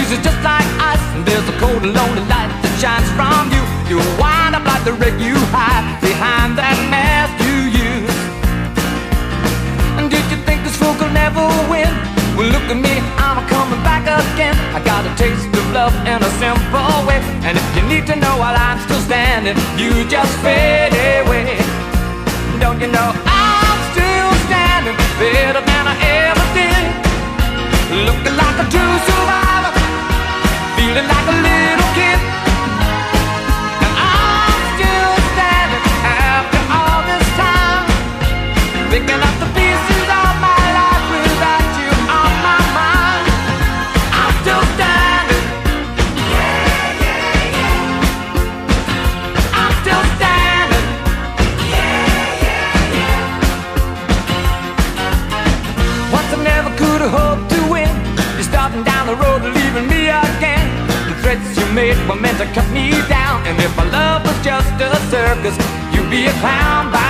Cause you're just like ice, and there's a cold and lonely light that shines from you. You wind up like the wreck you hide behind that mask you use. And did you think this fool could never win? Well, look at me, I'm coming back again. I got a taste of love in a simple way. And if you need to know while I'm still standing, you just fade away. Don't you know I'm still standing better than I ever did? Looking like a true survivor, feeling like a little kid. And I'm still standing after all this time, picking up the pieces of my life without you on my mind. I'm still standing. Yeah, yeah, yeah. I'm still standing. Yeah, yeah, yeah. Once I never could have hoped to win. You're starting down the road and leaving me again. The threats you made were meant to cut me down. And if my love was just a circus, you'd be a clown by